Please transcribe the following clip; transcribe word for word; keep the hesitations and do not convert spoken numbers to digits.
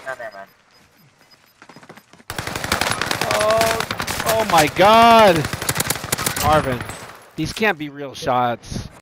Not there, man. Oh, oh my God, Marvin, these can't be real shots.